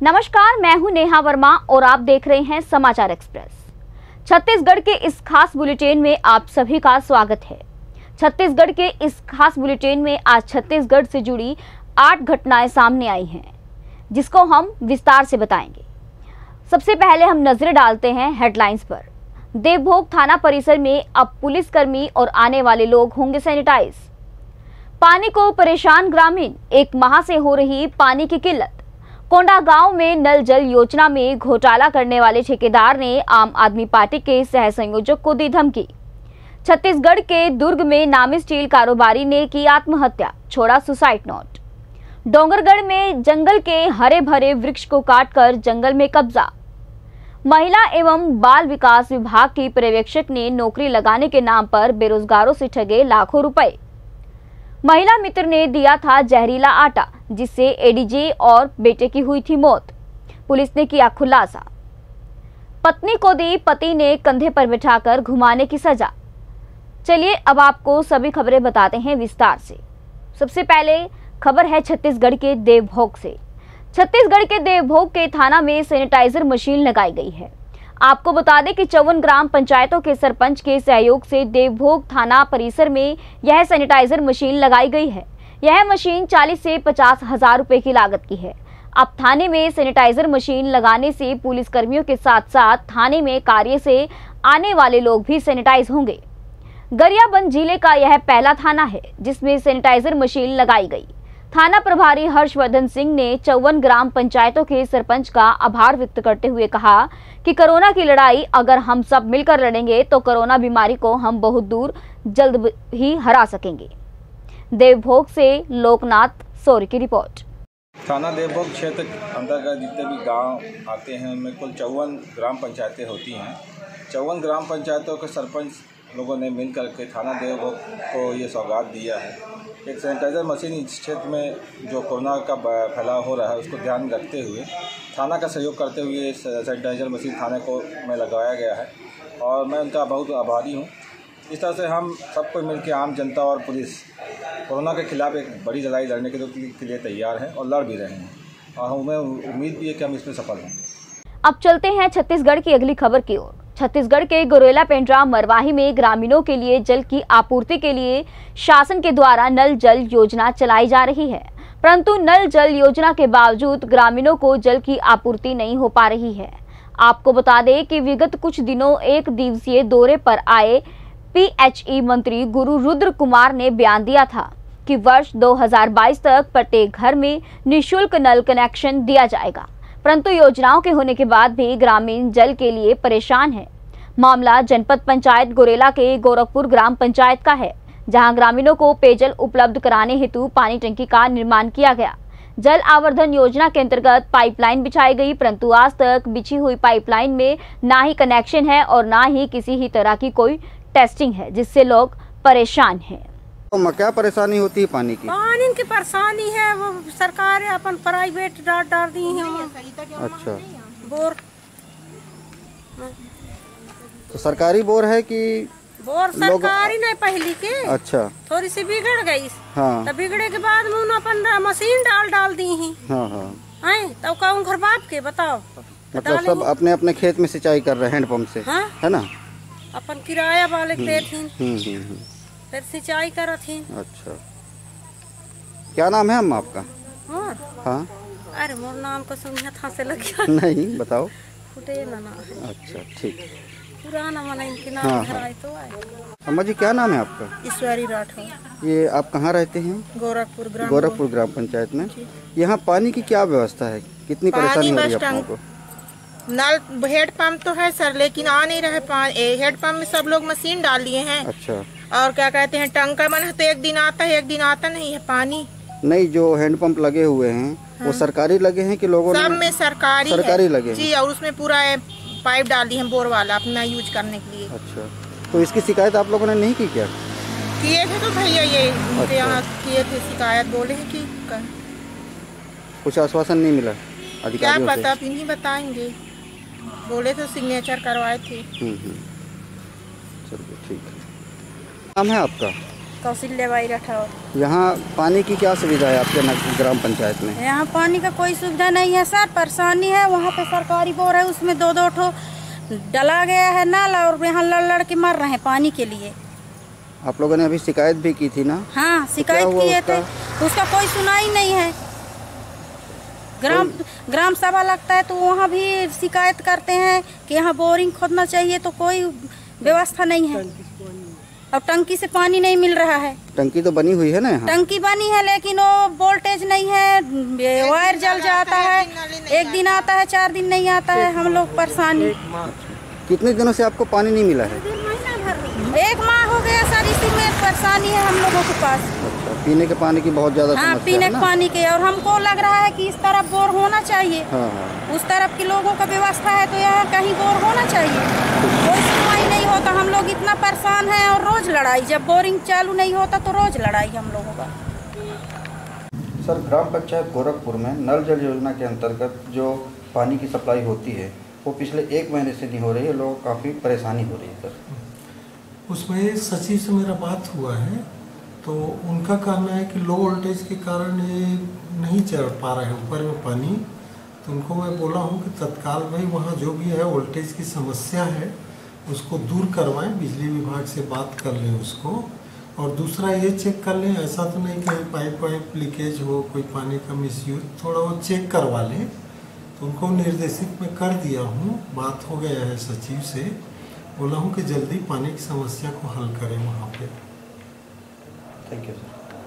नमस्कार, मैं हूं नेहा वर्मा और आप देख रहे हैं समाचार एक्सप्रेस। छत्तीसगढ़ के इस खास बुलेटिन में आप सभी का स्वागत है। छत्तीसगढ़ के इस खास बुलेटिन में आज छत्तीसगढ़ से जुड़ी 8 घटनाएं सामने आई हैं, जिसको हम विस्तार से बताएंगे। सबसे पहले हम नजर डालते हैं हेडलाइंस पर। देवभोग थाना परिसर में अब पुलिसकर्मी और आने वाले लोग होंगे सैनिटाइज। पानी को परेशान ग्रामीण, 1 माह से हो रही पानी की किल्लत। कोंडागांव में नल जल योजना में घोटाला करने वाले ठेकेदार ने आम आदमी पार्टी के सह संयोजक को दी धमकी। छत्तीसगढ़ के दुर्ग में नामी स्टील कारोबारी ने की आत्महत्या, छोड़ा सुसाइड नोट। डोंगरगढ़ में जंगल के हरे भरे वृक्ष को काटकर जंगल में कब्जा। महिला एवं बाल विकास विभाग की पर्यवेक्षक ने नौकरी लगाने के नाम पर बेरोजगारों से ठगे लाखों रुपए। महिला मित्र ने दिया था जहरीला आटा, जिससे एडीजे और बेटे की हुई थी मौत। पुलिस ने किया खुलासा। पत्नी को दी पति ने कंधे पर बिठाकर घुमाने की सजा। चलिए अब आपको सभी खबरें बताते हैं विस्तार से। सबसे पहले खबर है छत्तीसगढ़ के देवभोग से। छत्तीसगढ़ के देवभोग के थाना में सैनिटाइजर मशीन लगाई गई है। आपको बता दें कि 54 ग्राम पंचायतों के सरपंच के सहयोग से देवभोग थाना परिसर में यह सैनिटाइजर मशीन लगाई गई है। यह मशीन 40 से 50 हजार रुपए की लागत की है। अब थाने में सैनिटाइजर मशीन लगाने से पुलिसकर्मियों के साथ साथ थाने में कार्य से आने वाले लोग भी सैनिटाइज होंगे। गरियाबंद जिले का यह पहला थाना है जिसमें सैनिटाइजर मशीन लगाई गई। थाना प्रभारी हर्षवर्धन सिंह ने 54 ग्राम पंचायतों के सरपंच का आभार व्यक्त करते हुए कहा कि कोरोना की लड़ाई अगर हम सब मिलकर लड़ेंगे तो कोरोना बीमारी को हम बहुत दूर जल्द ही हरा सकेंगे। देवभोग से लोकनाथ सौर्य की रिपोर्ट। थाना देवभोग क्षेत्र अंतर्गत जितने भी गांव आते हैं उनमें कुल 54 ग्राम पंचायतें होती हैं। 54 ग्राम पंचायतों के सरपंच लोगों ने मिलकर के थाना देवभोग को ये सौगात दिया है। एक सैनिटाइज़र मशीन इस क्षेत्र में जो कोरोना का फैलाव हो रहा है उसको ध्यान में रखते हुए थाना का सहयोग करते हुए सैनिटाइज़र मशीन थाने को में लगाया गया है और मैं उनका बहुत आभारी हूँ। इस तरह से हम सबको मिलकर आम जनता और पुलिस कोरोना के खिलाफ एक बड़ी लड़ाई लड़ने के लिए तैयार हैं और लड़ भी रहे हैं और हमें उम्मीद भी है कि हम इसमें सफल होंगे। अब चलते हैं छत्तीसगढ़ की अगली खबर की ओर। छत्तीसगढ़ के गोरेला पेंड्रा मरवाही में ग्रामीणों के लिए जल की आपूर्ति के लिए शासन के द्वारा नल जल योजना चलाई जा रही है, परंतु नल जल योजना के बावजूद ग्रामीणों को जल की आपूर्ति नहीं हो पा रही है। आपको बता दें कि विगत कुछ दिनों 1 दिवसीय दौरे पर आए पीएचई मंत्री गुरु रुद्र कुमार ने बयान दिया था कि वर्ष 2022 तक प्रत्येक घर में निःशुल्क नल कनेक्शन दिया जाएगा, परंतु योजनाओं के होने के बाद भी ग्रामीण जल के लिए परेशान है। मामला जनपद पंचायत गोरेला के गोरखपुर ग्राम पंचायत का है, जहां ग्रामीणों को पेयजल उपलब्ध कराने हेतु पानी टंकी का निर्माण किया गया। जल आवर्धन योजना के अंतर्गत पाइपलाइन बिछाई गई, परंतु आज तक बिछी हुई पाइपलाइन में ना ही कनेक्शन है और ना ही किसी ही तरह की कोई टेस्टिंग है, जिससे लोग परेशान हैं। तो क्या परेशानी होती है पानी की? पानी की परेशानी है, वो सरकार अपन प्राइवेट डाल दी है। अच्छा, बोर तो सरकारी बोर है कि बोर सरकारी नहीं पहली के? अच्छा, थोड़ी सी बिगड़ गई। हाँ, तब बिगड़े के बाद में अपन मशीन डाल दी है। हाँ हाँ, तब कहूँ घर बाप के बताओ, मतलब सब अपने अपने खेत में सिंचाई कर रहे हैं हैंडपंप से। हाँ? है ना? अपन किराया वाले खेत हैं, फिर सिंचाई करत हैं। अच्छा, क्या नाम है अम्मा आपका? हाँ, अरे मोर नाम को सुनिया था से लग गया। नहीं बताओ। फुटे ना ना। अच्छा ठीक, पुराना मन इनके नाम हाँ, घर आए तो आए। अम्मा जी क्या नाम है आपका? ईश्वरी राठौर। ये आप कहाँ रहते हैं? गोरखपुर ग्राम पंचायत में। यहाँ पानी की क्या व्यवस्था है, कितनी परेशानी हो रही है आप लोगों को? नल हेड पंप तो है सर, लेकिन आ नहीं रहे पानी। हेड पंप में सब लोग मशीन डाल लिए हैं। अच्छा, और क्या कहते हैं टंका बना तो एक दिन आता है, एक दिन आता नहीं है पानी। नहीं, जो हैंडपंप लगे हुए हैं वो सरकारी लगे हैं कि लोगों सब ने? में सरकारी लगे जी, और उसमें पूरा पाइप डाल दी है बोर वाला अपना यूज करने के लिए। अच्छा, तो इसकी शिकायत आप लोगों ने नहीं की क्या? किए थे तो भैया ये अच्छा, यहाँ किए थे शिकायत, बोले हैं कि कुछ आश्वासन नहीं मिला अधिकारियों क्या पता, नहीं बताएंगे। बोले तो सिग्नेचर करवाए थे। चलिए ठीक है। नाम है आपका? कौशल्या बाई राठौर। यहाँ पानी की क्या सुविधा है आपके ग्राम पंचायत में? यहाँ पानी का कोई सुविधा नहीं है सर, परेशानी है। वहाँ पे सरकारी बोर है, उसमें 2-2 ठो डला गया है नल, और यहाँ लड़ के मर रहे हैं पानी के लिए। आप लोगों ने अभी शिकायत भी की थी ना? हाँ, शिकायत किए थे, उसका कोई सुनाई नहीं है। ग्राम सभा लगता है तो वहाँ भी शिकायत करते हैं कि यहाँ बोरिंग खोदना चाहिए, तो कोई व्यवस्था नहीं है। अब टंकी से पानी नहीं मिल रहा है। टंकी तो बनी हुई है ना यहाँ? टंकी बनी है, लेकिन वो वोल्टेज नहीं है, वायर जल जाता है, एक दिन आता है, 4 दिन नहीं आता है। हम लोग परेशानी। कितने दिनों से आपको पानी नहीं मिला है? 1 माह हो गया सर, इसी में परेशानी है हम लोगों के पास। अच्छा, पीने के पानी की बहुत ज्यादा समस्या है? पीने के पानी के, और हमको लग रहा है कि इस तरफ बोर होना चाहिए। उस तरफ के लोगों का व्यवस्था है तो यहाँ कहीं बोर होना चाहिए। कोई सुनवाई नहीं होता, हम लोग इतना परेशान हैं, और रोज लड़ाई। जब बोरिंग चालू नहीं होता तो रोज लड़ाई हम लोगों का। सर, ग्राम पंचायत गोरखपुर में नल जल योजना के अंतर्गत जो पानी की सप्लाई होती है वो पिछले 1 महीने से नहीं हो रही है, लोगों को काफ़ी परेशानी हो रही है सर। उसमें सचिव से मेरा बात हुआ है, तो उनका कहना है कि लो वोल्टेज के कारण ये नहीं चढ़ पा रहे हैं ऊपर में पानी। तो उनको मैं बोला हूँ कि तत्काल भाई वहाँ जो भी है वोल्टेज की समस्या है उसको दूर करवाएं, बिजली विभाग से बात कर लें उसको। और दूसरा ये चेक कर लें, ऐसा तो नहीं कि पाइप लीकेज हो, कोई पानी का मिसयूज, थोड़ा वो चेक करवा लें। तो उनको निर्देशित मैं कर दिया हूँ, बात हो गया है सचिव से, बोला हूँ कि जल्दी पानी की समस्या को हल करें वहाँ पे। Thank you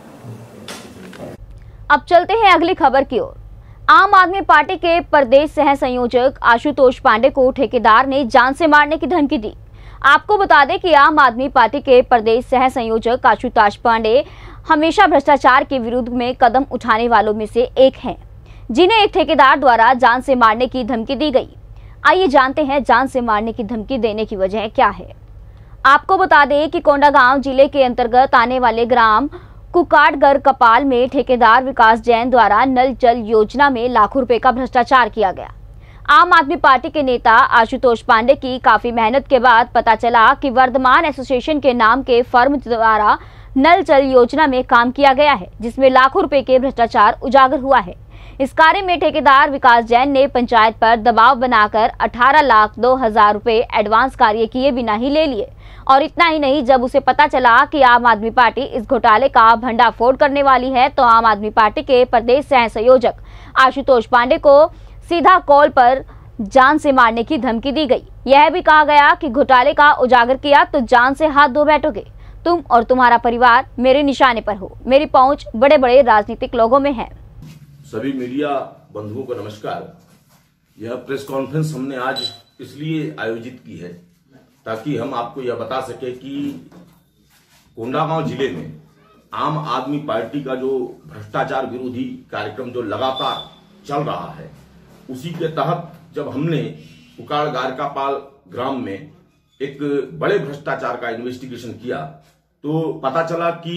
sir. अब चलते हैं अगली खबर की ओर। आम आदमी पार्टी के प्रदेश सह संयोजक आशुतोष पांडे को ठेकेदार ने जान से मारने की धमकी दी। आपको बता दें कि आम आदमी पार्टी के प्रदेश सह संयोजक आशुतोष पांडे हमेशा भ्रष्टाचार के विरुद्ध में कदम उठाने वालों में से एक हैं, जिन्हें एक ठेकेदार द्वारा जान से मारने की धमकी दी गई। आइए जानते हैं जान से मारने की धमकी देने की वजह क्या है। आपको बता दें कि कोंडागांव जिले के अंतर्गत आने वाले ग्राम कुकाटगर कपाल में ठेकेदार विकास जैन द्वारा नल जल योजना में लाखों रुपए का भ्रष्टाचार किया गया। आम आदमी पार्टी के नेता आशुतोष पांडे की काफी मेहनत के बाद पता चला कि वर्धमान एसोसिएशन के नाम के फर्म द्वारा नल जल योजना में काम किया गया है, जिसमें लाखों रुपए के भ्रष्टाचार उजागर हुआ है। इस कार्य में ठेकेदार विकास जैन ने पंचायत पर दबाव बनाकर 18,02,000 रुपए एडवांस कार्य किए बिना ही ले लिए। और इतना ही नहीं, जब उसे पता चला कि आम आदमी पार्टी इस घोटाले का भंडाफोड़ करने वाली है, तो आम आदमी पार्टी के प्रदेश सह संयोजक आशुतोष पांडे को सीधा कॉल पर जान से मारने की धमकी दी गई। यह भी कहा गया कि घोटाले का उजागर किया तो जान से हाथ धो बैठोगे। तुम और तुम्हारा परिवार मेरे निशाने पर हो। मेरी पहुंच बड़े बड़े राजनीतिक लोगों में है। सभी मीडिया बंधुओं को नमस्कार। यह प्रेस कॉन्फ्रेंस हमने आज इसलिए आयोजित की है ताकि हम आपको यह बता सके कि कोंडागांव जिले में आम आदमी पार्टी का जो भ्रष्टाचार विरोधी कार्यक्रम जो लगातार चल रहा है, उसी के तहत जब हमने कुकाड़ गारकापाल ग्राम में एक बड़े भ्रष्टाचार का इन्वेस्टिगेशन किया तो पता चला कि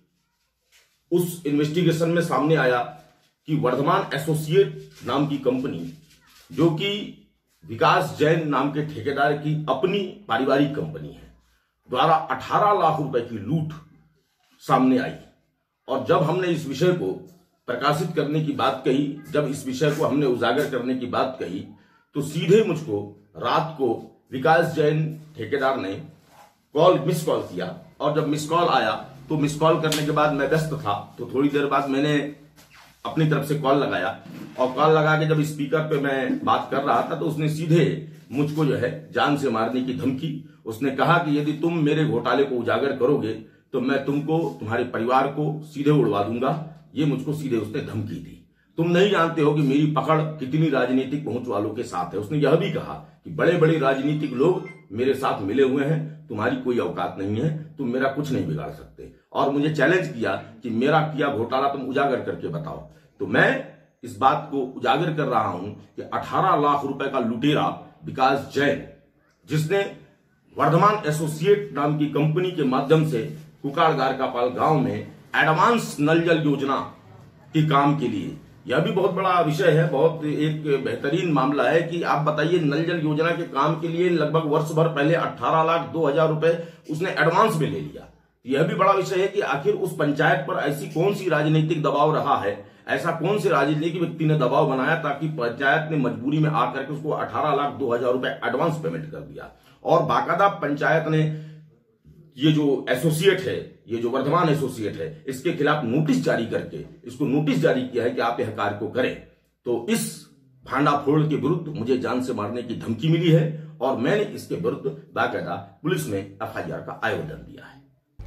उस इन्वेस्टिगेशन में सामने आया कि वर्धमान एसोसिएट नाम की कंपनी, जो कि विकास जैन नाम के ठेकेदार की अपनी पारिवारिक कंपनी है, द्वारा 18 लाख रुपए की लूट सामने आई। और जब हमने इस विषय को प्रकाशित करने की बात कही, जब इस विषय को हमने उजागर करने की बात कही, तो सीधे मुझको रात को विकास जैन ठेकेदार ने मिस कॉल किया। और जब मिस कॉल आया तो मिस कॉल करने के बाद मैं व्यस्त था, तो थोड़ी देर बाद मैंने अपनी तरफ से कॉल लगाया, और कॉल लगा के जब स्पीकर पे मैं बात कर रहा था तो उसने सीधे मुझको जो है जान से मारने की धमकी। उसने कहा कि यदि तुम मेरे घोटाले को उजागर करोगे तो मैं तुमको, तुम्हारे परिवार को सीधे उड़वा दूंगा। ये मुझको सीधे उसने धमकी दी। तुम नहीं जानते हो कि मेरी पकड़ कितनी राजनीतिक पहुंच वालों के साथ है। उसने यह भी कहा कि बड़े बड़े राजनीतिक लोग मेरे साथ मिले हुए हैं, तुम्हारी कोई औकात नहीं है, तुम मेरा कुछ नहीं बिगाड़ सकते। और मुझे चैलेंज किया कि मेरा किया घोटाला तुम उजागर करके बताओ। तो मैं इस बात को उजागर कर रहा हूं कि 18 लाख रुपए का लुटेरा विकास जैन, जिसने वर्धमान एसोसिएट नाम की कंपनी के माध्यम से कुकाड़ गारकापाल गांव में एडवांस नल जल योजना के काम के लिए, यह भी बहुत बड़ा विषय है, बहुत एक बेहतरीन मामला है कि आप बताइए, नल जल योजना के काम के लिए लगभग वर्ष भर पहले 18,02,000 रुपए उसने एडवांस में ले लिया। यह भी बड़ा विषय है कि आखिर उस पंचायत पर ऐसी कौन सी राजनीतिक दबाव रहा है, ऐसा कौन से राजनीतिक व्यक्ति ने दबाव बनाया ताकि पंचायत ने मजबूरी में आकर के उसको 18,02,000 रुपए एडवांस पेमेंट कर दिया। और बाकायदा पंचायत ने ये जो एसोसिएट है, ये जो वर्धमान एसोसिएट है, इसके खिलाफ नोटिस जारी करके इसको नोटिस जारी किया है कि आप यह कार्य को करें। तो इस भांडाफोड़ के विरुद्ध मुझे जान से मारने की धमकी मिली है और मैंने इसके विरुद्ध बाकायदा पुलिस में एफआईआर का आवेदन दिया है।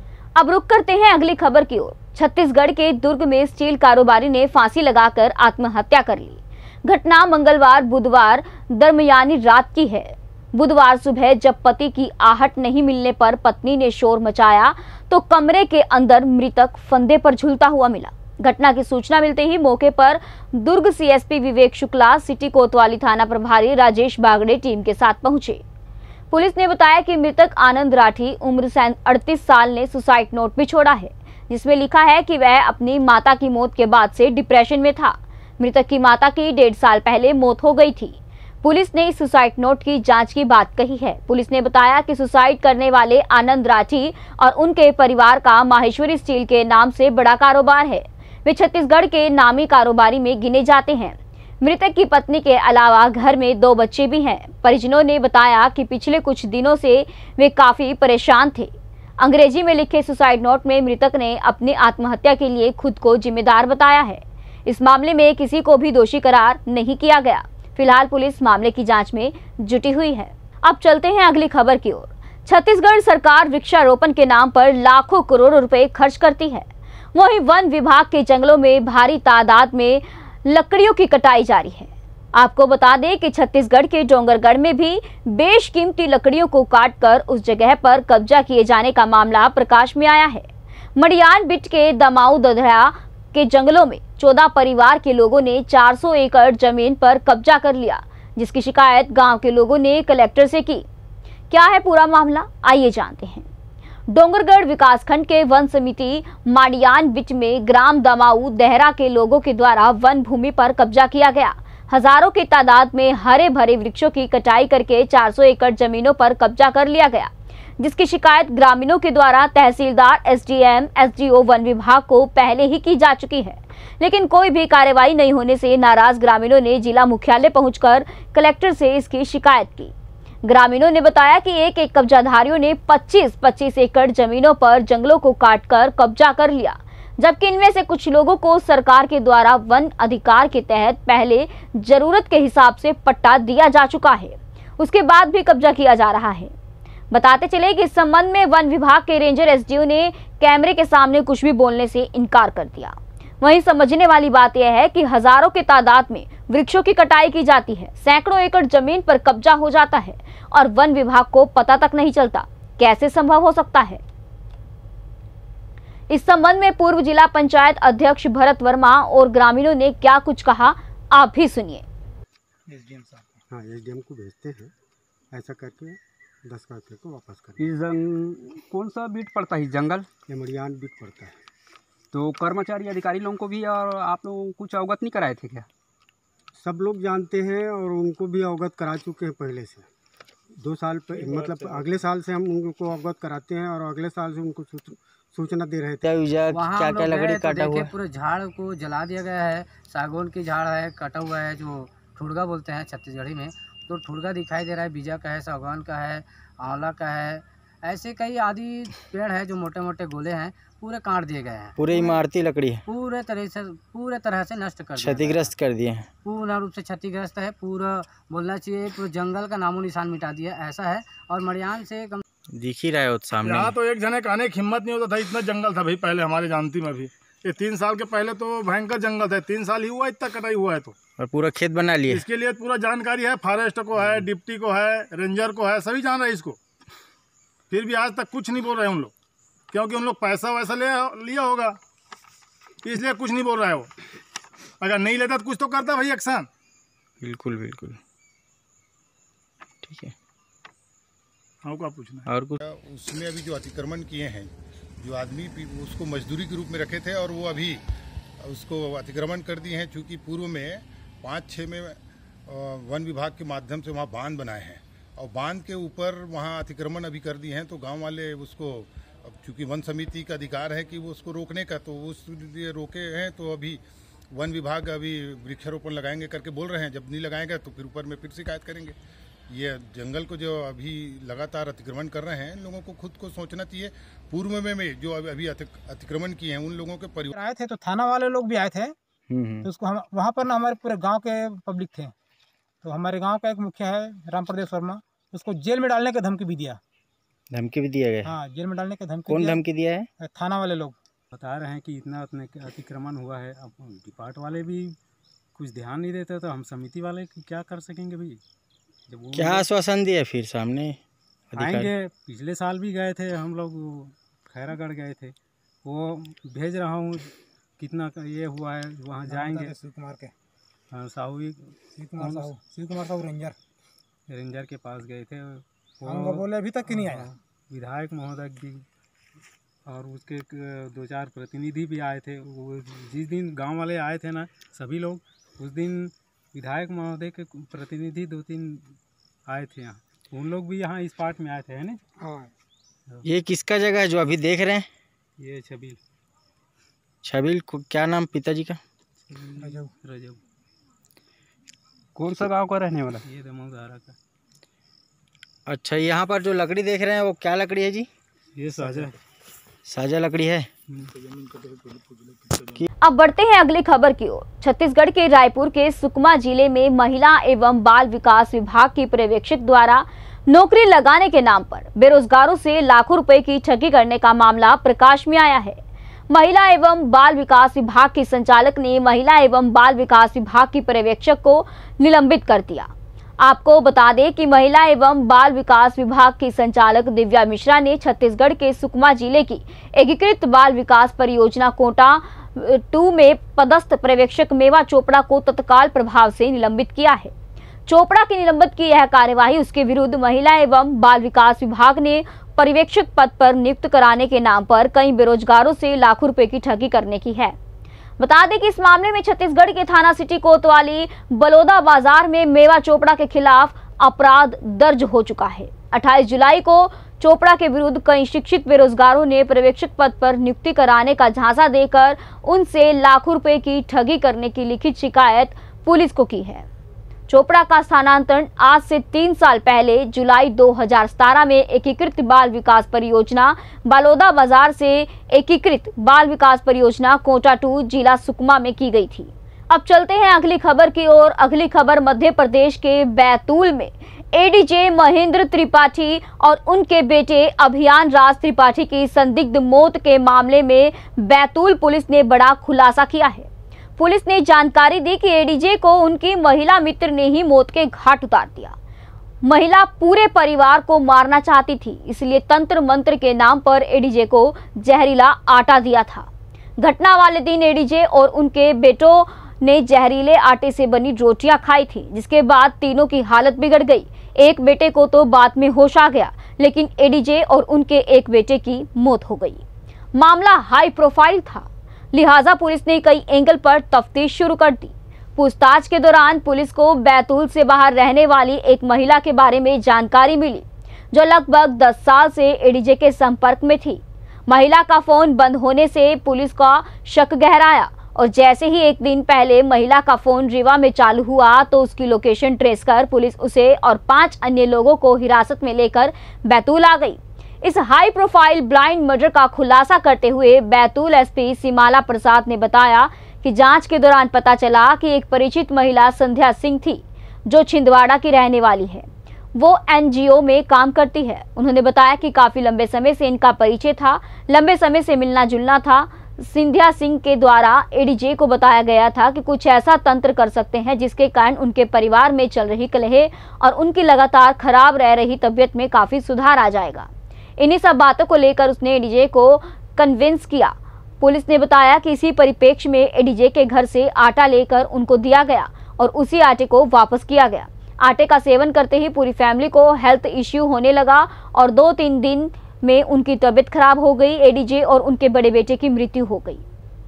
अब रुक करते हैं अगली खबर की ओर। छत्तीसगढ़ के दुर्ग में स्टील कारोबारी ने फांसी लगाकर आत्महत्या कर ली। घटना मंगलवार बुधवार दरमियानी रात की है। बुधवार सुबह जब पति की आहट नहीं मिलने पर पत्नी ने शोर मचाया तो कमरे के अंदर मृतक फंदे पर झूलता हुआ मिला। घटना की सूचना मिलते ही मौके पर दुर्ग सीएसपी विवेक शुक्ला, सिटी कोतवाली थाना प्रभारी राजेश बागड़े टीम के साथ पहुंचे। पुलिस ने बताया कि मृतक आनंद राठी उम्र 38 साल ने सुसाइड नोट भी छोड़ा है, जिसमें लिखा है कि वह अपनी माता की मौत के बाद से डिप्रेशन में था। मृतक की माता की 1.5 साल पहले मौत हो गई थी। पुलिस ने इस सुसाइड नोट की जांच की बात कही है। पुलिस ने बताया कि सुसाइड करने वाले आनंद राठी और उनके परिवार का माहेश्वरी स्टील के नाम से बड़ा कारोबार है। वे छत्तीसगढ़ के नामी कारोबारी में गिने जाते हैं। मृतक की पत्नी के अलावा घर में 2 बच्चे भी हैं। परिजनों ने बताया कि पिछले कुछ दिनों से वे काफी परेशान थे। अंग्रेजी में लिखे सुसाइड नोट में मृतक ने अपनी आत्महत्या के लिए खुद को जिम्मेदार बताया है। इस मामले में किसी को भी दोषी करार नहीं किया गया। फिलहाल पुलिस मामले की जांच में जुटी हुई है। अब चलते हैं अगली खबर की ओर। छत्तीसगढ़ सरकार वृक्षारोपण के नाम पर लाखों करोड़ों रुपए खर्च करती है, वहीं वन विभाग के जंगलों में भारी तादाद में लकड़ियों की कटाई जारी है। आपको बता दें कि छत्तीसगढ़ के डोंगरगढ़ में भी बेशकीमती लकड़ियों को काटकर उस जगह पर कब्जा किए जाने का मामला प्रकाश में आया है। मडियान बिट के दमाऊ दधड़ा के जंगलों में 14 परिवार के लोगों ने 400 एकड़ जमीन पर कब्जा कर लिया, जिसकी शिकायत गांव के लोगों ने कलेक्टर से की। क्या है पूरा मामला, आइए जानते हैं। डोंगरगढ़ विकासखंड के वन समिति माडियान बिट में ग्राम दमाऊ दहरा के लोगों के द्वारा वन भूमि पर कब्जा किया गया। हजारों की तादाद में हरे भरे वृक्षों की कटाई करके 400 एकड़ जमीनों पर कब्जा कर लिया गया, जिसकी शिकायत ग्रामीणों के द्वारा तहसीलदार, एसडीएम, एसडीओ वन विभाग को पहले ही की जा चुकी है, लेकिन कोई भी कार्रवाई नहीं होने से नाराज ग्रामीणों ने जिला मुख्यालय पहुंचकर कलेक्टर से इसकी शिकायत की। ग्रामीणों ने बताया कि एक कब्जाधारियों ने 25-25 एकड़ जमीनों पर जंगलों को काटकर कब्जा कर लिया, जबकि इनमें से कुछ लोगों को सरकार के द्वारा वन अधिकार के तहत पहले जरूरत के हिसाब से पट्टा दिया जा चुका है, उसके बाद भी कब्जा किया जा रहा है। बताते चले कि इस संबंध में वन विभाग के रेंजर एसडीओ ने कैमरे के सामने कुछ भी बोलने से इनकार कर दिया। वहीं समझने वाली बात यह है कि हजारों की तादाद में वृक्षों की कटाई की जाती है, सैकड़ों एकड़ जमीन पर कब्जा हो जाता है और वन विभाग को पता तक नहीं चलता। कैसे संभव हो सकता है? इस संबंध में पूर्व जिला पंचायत अध्यक्ष भरत वर्मा और ग्रामीणों ने क्या कुछ कहा, आप भी सुनिए। एसडीएम साहब, हाँ, एसडीएम को भेजते हैं, ऐसा करके 10 करके को वापस कर। कौन सा बीट पड़ता है? जंगल मडियान बीट पड़ता है। तो कर्मचारी अधिकारी लोगों को भी और आप लोग कुछ अवगत नहीं कराए थे क्या? सब लोग जानते हैं और उनको भी अवगत करा चुके हैं पहले से। 2 साल मतलब अगले साल से हम उनको अवगत कराते हैं और अगले साल से उनको सूचना दे रहे थे। क्या क्या लकड़ी काटा हुआ है? पूरे झाड़ को जला दिया गया है। सागौन की झाड़ है, कटा हुआ है, जो ठुड़गा बोलते हैं छत्तीसगढ़ी में, तो ठुड़गा दिखाई दे रहा है। बीजा का है, सागौन का है, आंवला का है, ऐसे कई आदि पेड़ है जो मोटे मोटे गोले हैं, पूरे काट दिए गए हैं। पूरे इमारती लकड़ी है, पूरे तरह से नष्ट कर दिया, क्षतिग्रस्त कर दिए हैं। पूर्ण रूप से क्षतिग्रस्त है। पूरा बोलना चाहिए पूरा जंगल का नामो निशान मिटा दिया, ऐसा है। और मडियान से दिख ही रहा है सामने। यहाँ तो एक जने का आने की हिम्मत नहीं होता था, इतना जंगल था भाई पहले हमारे जानती में भी। ये 3 साल के पहले तो भयंकर जंगल था, 3 साल ही हुआ इतना कटाई हुआ है। तो और पूरा खेत बना लिया। इसके लिए पूरा जानकारी है, फॉरेस्ट को है, डिप्टी को है, रेंजर को है, सभी जान रहे इसको। फिर भी आज तक कुछ नहीं बोल रहे उन लोग, क्योंकि उन लोग पैसा वैसा लिया होगा, इसलिए कुछ नहीं बोल रहा है वो। अगर नहीं लेता तो कुछ तो करता भाई एक्शन। बिल्कुल बिल्कुल, ठीक है। हाँ, क्या पूछना है? और कुछ? उसमें अभी जो अतिक्रमण किए हैं, जो आदमी उसको मजदूरी के रूप में रखे थे और वो अभी उसको अतिक्रमण कर दिए हैं। चूँकि पूर्व में 5-6 में वन विभाग के माध्यम से वहाँ बांध बनाए हैं और बांध के ऊपर वहाँ अतिक्रमण अभी कर दिए हैं, तो गांव वाले उसको अब चूंकि वन समिति का अधिकार है कि वो उसको रोकने का, तो उस लिए रोके हैं। तो अभी वन विभाग अभी वृक्षारोपण लगाएंगे करके बोल रहे हैं। जब नहीं लगाएंगे तो फिर ऊपर में फिर शिकायत करेंगे। ये जंगल को जो अभी लगातार अतिक्रमण कर रहे हैं, लोगों को खुद को सोचना चाहिए। पूर्व में जो अभी अतिक्रमण किए हैं उन लोगों के परिवार आए थे, तो थाना वाले लोग भी आए थे। तो उसको हम वहाँ पर ना हमारे पूरे गांव के पब्लिक थे। तो हमारे गांव का एक मुखिया है राम प्रदेश वर्मा, उसको जेल में डालने की धमकी भी दिया। धमकी भी दिया गया? हाँ, जेल में डालने की धमकी। कौन धमकी दिया है? थाना वाले लोग बता रहे हैं कि इतना अतिक्रमण हुआ है। अब डिपार्ट वाले भी कुछ ध्यान नहीं देते, तो हम समिति वाले क्या कर सकेंगे भाई। जब क्या आश्वासन दिया फिर सामने? आएंगे, पिछले साल भी गए थे हम लोग, खैरागढ़ गए थे। वो भेज रहा हूँ कितना ये हुआ है, वहाँ जाएंगे। शिव कुमार के, हाँ, शिव कुमार साहू रेंजर के पास गए थे। वो बोले अभी तक कि नहीं आया। विधायक महोदय भी और उसके 2-4 प्रतिनिधि भी आए थे। वो जिस दिन गांव वाले आए थे ना सभी लोग, उस दिन विधायक महोदय के प्रतिनिधि 2-3 आए थे यहाँ। उन लोग भी यहाँ इस पार्ट में आए थे, है ना। हाँ। ये किसका जगह है जो अभी देख रहे हैं? ये छबील। छबील को क्या नाम पिताजी का? रजब। कौन सा गांव का रहने वाला? ये दमोदारा का। अच्छा, यहाँ पर जो लकड़ी देख रहे हैं वो क्या लकड़ी है जी? ये साजा लकड़ी है। अब बढ़ते हैं अगली खबर की ओर। छत्तीसगढ़ के रायपुर के सुकमा जिले में महिला एवं बाल विकास विभाग की पर्यवेक्षक द्वारा नौकरी लगाने के नाम पर बेरोजगारों से लाखों रुपए की ठगी करने का मामला प्रकाश में आया है। महिला एवं बाल विकास विभाग की संचालक ने महिला एवं बाल विकास विभाग की पर्यवेक्षक को निलंबित कर दिया। आपको बता दें कि महिला एवं बाल विकास विभाग की संचालक दिव्या मिश्रा ने छत्तीसगढ़ के सुकमा जिले की एकीकृत बाल विकास परियोजना कोटा 2 में पदस्थ पर्यवेक्षक मेवा चोपड़ा को तत्काल प्रभाव से निलंबित किया है। चोपड़ा की निलंबित की यह कार्यवाही उसके विरुद्ध महिला एवं बाल विकास विभाग ने पर्यवेक्षक पद पर नियुक्त कराने के नाम पर कई बेरोजगारों से लाखों रुपए की ठगी करने की है। बता दें कि इस मामले में छत्तीसगढ़ के थाना सिटी कोतवाली बलौदा बाजार में मेवा चोपड़ा के खिलाफ अपराध दर्ज हो चुका है। 28 जुलाई को चोपड़ा के विरुद्ध कई शिक्षित बेरोजगारों ने पर्यवेक्षक पद पर नियुक्ति कराने का झांसा देकर उनसे लाखों रुपए की ठगी करने की लिखित शिकायत पुलिस को की है। चोपड़ा का स्थानांतरण आज से 3 साल पहले जुलाई 2017 में एकीकृत बाल विकास परियोजना बलौदा बाजार से एकीकृत बाल विकास परियोजना कोटा 2 जिला सुकमा में की गई थी। अब चलते हैं अगली खबर की ओर। अगली खबर मध्य प्रदेश के बैतूल में एडीजे महेंद्र त्रिपाठी और उनके बेटे अभियान राज त्रिपाठी की संदिग्ध मौत के मामले में बैतूल पुलिस ने बड़ा खुलासा किया है। पुलिस ने जानकारी दी कि एडीजे को उनकी महिला मित्र ने ही मौत के घाट उतार दिया। महिला पूरे परिवार को मारना चाहती थी, इसलिए तंत्र मंत्र के नाम पर एडीजे को जहरीला आटा दिया था। घटना वाले दिन एडीजे और उनके बेटों ने जहरीले आटे से बनी रोटियां खाई थी, जिसके बाद तीनों की हालत बिगड़ गई। एक बेटे को तो बाद में होश आ गया, लेकिन एडीजे और उनके एक बेटे की मौत हो गई। मामला हाई प्रोफाइल था, लिहाजा पुलिस ने कई एंगल पर तफ्तीश शुरू कर दी। पूछताछ के दौरान पुलिस को बैतूल से बाहर रहने वाली एक महिला के बारे में जानकारी मिली, जो लगभग 10 साल से एडीजे के संपर्क में थी। महिला का फोन बंद होने से पुलिस का शक गहराया और जैसे ही एक दिन पहले महिला का फोन रीवा में चालू हुआ तो उसकी लोकेशन ट्रेस कर पुलिस उसे और 5 अन्य लोगों को हिरासत में लेकर बैतूल आ गई। इस हाई प्रोफाइल ब्लाइंड मर्डर का खुलासा करते हुए बैतूल एसपी सीमाला प्रसाद ने बताया कि जांच के दौरान पता चला कि एक परिचित महिला संध्या सिंह थी, जो छिंदवाड़ा की रहने वाली है। वो एनजीओ में काम करती है। उन्होंने बताया कि काफी लंबे समय से इनका परिचय था, लंबे समय से मिलना जुलना था। संध्या सिंह के द्वारा एडीजे को बताया गया था कि कुछ ऐसा तंत्र कर सकते हैं जिसके कारण उनके परिवार में चल रही कलह और उनकी लगातार खराब रह रही तबीयत में काफी सुधार आ जाएगा। इन्हीं सब बातों को लेकर उसने एडीजे को कन्विंस किया। पुलिस ने बताया कि इसी परिप्रेक्ष्य में एडीजे के घर से आटा लेकर उनको दिया गया और उसी आटे को वापस किया गया। आटे का सेवन करते ही पूरी फैमिली को हेल्थ इश्यू होने लगा और 2-3 दिन में उनकी तबीयत खराब हो गई। एडीजे और उनके बड़े बेटे की मृत्यु हो गई।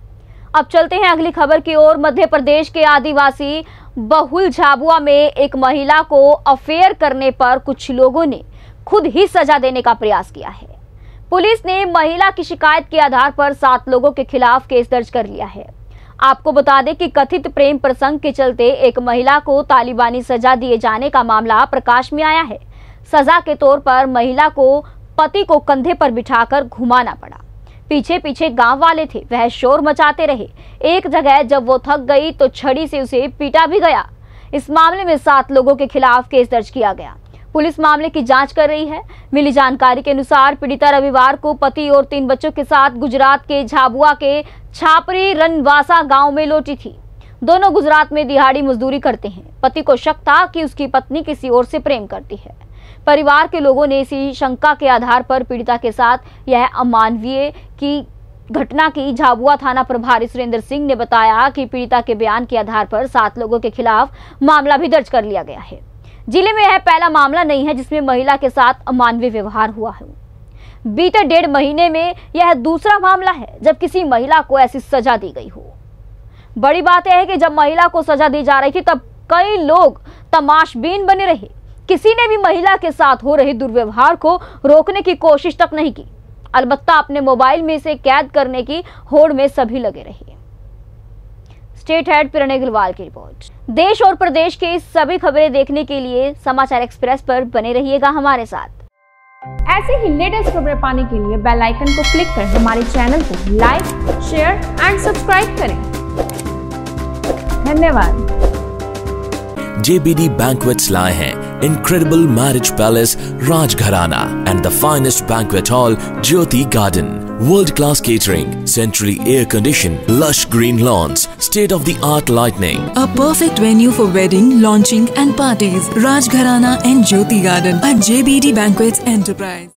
अब चलते हैं अगली खबर की ओर। मध्य प्रदेश के आदिवासी बहुल झाबुआ में एक महिला को अफेयर करने पर कुछ लोगों ने खुद ही सजा देने का प्रयास किया है। पुलिस ने महिला की शिकायत के आधार पर 7 लोगों के खिलाफ केस दर्ज कर लिया है। आपको बता दें कि कथित प्रेम प्रसंग के चलते एक महिला को तालिबानी सजा दिए जाने का मामला प्रकाश में आया है। सजा के तौर पर महिला को पति को कंधे पर बिठाकर घुमाना पड़ा। पीछे पीछे गांव वाले थे, वह शोर मचाते रहे। एक जगह जब वो थक गई तो छड़ी से उसे पीटा भी गया। इस मामले में 7 लोगों के खिलाफ केस दर्ज किया गया। पुलिस मामले की जांच कर रही है। मिली जानकारी के अनुसार पीड़िता रविवार को पति और 3 बच्चों के साथ गुजरात के झाबुआ के छापरी रनवासा गांव में लौटी थी। दोनों गुजरात में दिहाड़ी मजदूरी करते हैं। पति को शक था कि उसकी पत्नी किसी और से प्रेम करती है। परिवार के लोगों ने इसी शंका के आधार पर पीड़िता के साथ यह अमानवीय की घटना की झाबुआ थाना प्रभारी सुरेंद्र सिंह ने बताया कि पीड़िता के बयान के आधार पर 7 लोगों के खिलाफ मामला भी दर्ज कर लिया गया है। जिले में यह पहला मामला नहीं है जिसमें महिला के साथ अमानवीय व्यवहार हुआ है। बीते 1.5 महीने में यह दूसरा मामला है जब किसी महिला को ऐसी सजा दी गई हो। बड़ी बात यह है कि जब महिला को सजा दी जा रही थी तब कई लोग तमाशबीन बने रहे। किसी ने भी महिला के साथ हो रहे दुर्व्यवहार को रोकने की कोशिश तक नहीं की। अलबत्ता अपने मोबाइल में इसे कैद करने की होड़ में सभी लगे रहे। स्टेट हेड प्रणय अग्रवाल की रिपोर्ट। देश और प्रदेश के सभी खबरें देखने के लिए समाचार एक्सप्रेस पर बने रहिएगा हमारे साथ। ऐसे ही लेटेस्ट खबरें पाने के लिए बेल आइकन को क्लिक कर हमारे चैनल को लाइक, शेयर एंड सब्सक्राइब करें। धन्यवाद। JBD Banquets लाए हैं incredible marriage palace Rajgharana and the finest banquet hall Jyoti Garden. World-class catering, centrally air-conditioned, lush green lawns, state-of-the-art lighting. A perfect venue for wedding, launching and parties. Rajgharana and Jyoti Garden at JBD Banquets Enterprise.